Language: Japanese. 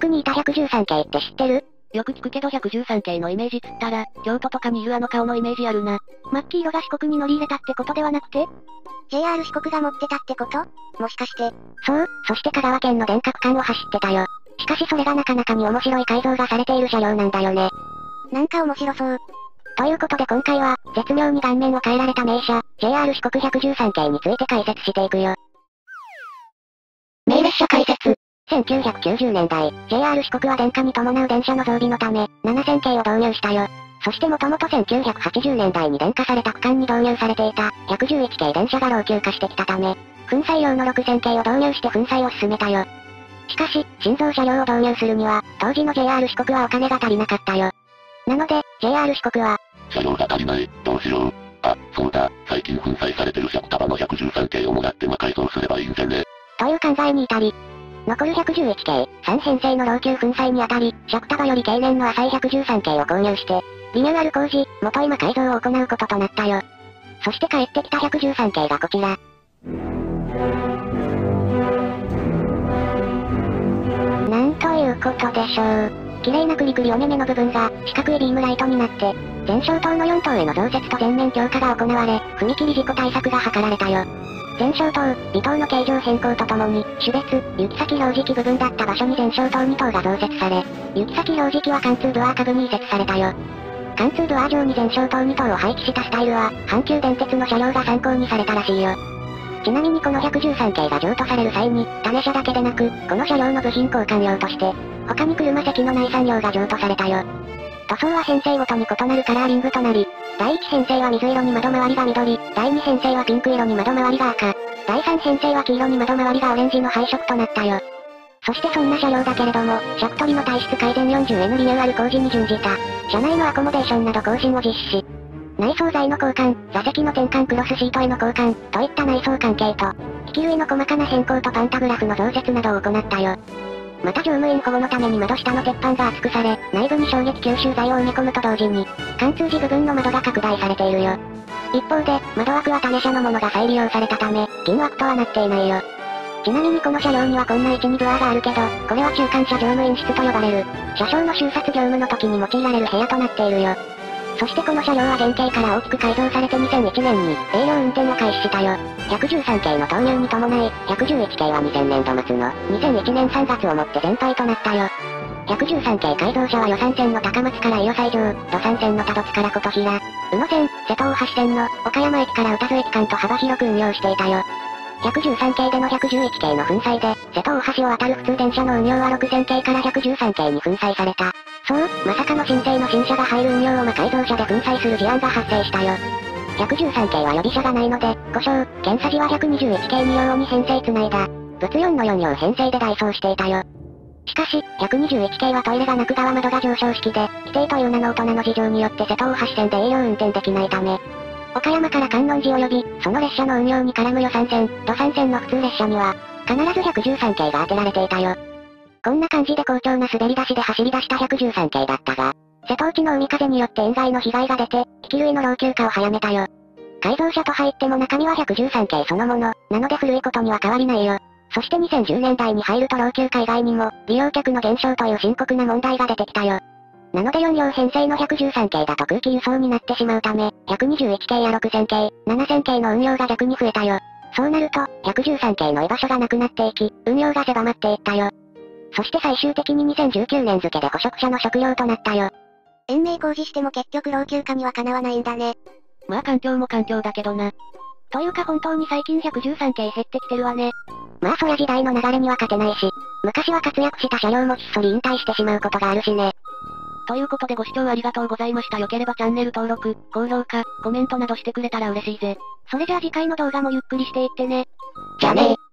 区にいた113系って知ってる？ よく聞くけど113系のイメージつったら、京都とかにいるあの顔のイメージあるな。 マッキーロが四国に乗り入れたってことではなくて？ JR 四国が持ってたってこと？もしかして。そう、そして香川県の電化区間を走ってたよ。しかしそれがなかなかに面白い改造がされている車両なんだよね。なんか面白そう。ということで今回は、絶妙に顔面を変えられた名車、JR 四国113系について解説していくよ。名列車解説。1990年代、JR 四国は電化に伴う電車の増備のため、7000系を導入したよ。そしてもともと1980年代に電化された区間に導入されていた、111系電車が老朽化してきたため、粉砕用の6000系を導入して粉砕を進めたよ。しかし、新造車両を導入するには、当時の JR 四国はお金が足りなかったよ。なので、JR 四国は、 車両が足りない、どうしよう。あ、そうだ、最近粉砕されてる尺束の113系をもらって魔改造すればいいんじゃね。 という考えに至り、残る111系、3編成の老朽粉砕にあたり、尺束より経年の浅い113系を購入して、リニューアル工事、元今改造を行うこととなったよ。そして帰ってきた113系がこちら。なんということでしょう。綺麗なクリクリお目目の部分が、四角いビームライトになって、前照灯の4灯への増設と全面強化が行われ、踏切事故対策が図られたよ。前照灯、尾灯の形状変更とともに、種別、行き先表示器部分だった場所に前照灯2灯が増設され、行き先表示器は貫通ブアー下部に移設されたよ。貫通ブアー上に前照灯2灯を配置したスタイルは、阪急電鉄の車両が参考にされたらしいよ。ちなみにこの113系が譲渡される際に、種車だけでなく、この車両の部品交換用として、他に車席の内産料が譲渡されたよ。塗装は編成ごとに異なるカラーリングとなり、第1編成は水色に窓周りが緑、第2編成はピンク色に窓周りが赤、第3編成は黄色に窓周りがオレンジの配色となったよ。そしてそんな車両だけれども、尺取りの体質改善 40N リニューアル工事に準じた、車内のアコモデーションなど更新を実施し、内装材の交換、座席の転換クロスシートへの交換、といった内装関係と、機器類の細かな変更とパンタグラフの増設などを行ったよ。また乗務員保護のために窓下の鉄板が厚くされ、内部に衝撃吸収材を埋め込むと同時に、貫通時部分の窓が拡大されているよ。一方で、窓枠は種車のものが再利用されたため、銀枠とはなっていないよ。ちなみにこの車両にはこんな位置にドアがあるけど、これは中間車乗務員室と呼ばれる、車掌の収札業務の時に用いられる部屋となっているよ。そしてこの車両は原型から大きく改造されて2001年に営業運転を開始したよ。113系の投入に伴い、111系は2000年度末の2001年3月をもって全廃となったよ。113系改造車は予算線の高松から伊予西条、土山線の多度津から琴平、宇野線、瀬戸大橋線の岡山駅から宇多津駅間と幅広く運用していたよ。113系での111系の粉砕で、瀬戸大橋を渡る普通電車の運用は6000系から113系に粉砕された。そう、まさかの新製の新車が入る運用を改造車で粉砕する事案が発生したよ。113系は予備車がないので、故障、検査時は121系2両に編成つないだ。物4の4両編成で代走していたよ。しかし、121系はトイレがなく側窓が上昇式で、規定という名の大人の事情によって瀬戸大橋線で営業運転できないため、岡山から観音寺及び、その列車の運用に絡む予算線、土山線の普通列車には、必ず113系が当てられていたよ。こんな感じで好調な滑り出しで走り出した113系だったが、瀬戸内の海風によって塩害の被害が出て、機器類の老朽化を早めたよ。改造車と入っても中身は113系そのもの、なので古いことには変わりないよ。そして2010年代に入ると老朽化以外にも、利用客の減少という深刻な問題が出てきたよ。なので4両編成の113系だと空気輸送になってしまうため、121系や6000系、7000系の運用が逆に増えたよ。そうなると、113系の居場所がなくなっていき、運用が狭まっていったよ。そして最終的に2019年付で捕食者の食料となったよ。延命工事しても結局老朽化にはかなわないんだね。 まあ環境も環境だけどな。 というか本当に最近113系減ってきてるわね。まあそりゃ時代の流れには勝てないし、昔は活躍した車両もひっそり引退してしまうことがあるしね。 ということでご視聴ありがとうございました。良ければチャンネル登録、高評価、コメントなどしてくれたら嬉しいぜ。 それじゃあ次回の動画もゆっくりしていってね。 じゃあねー。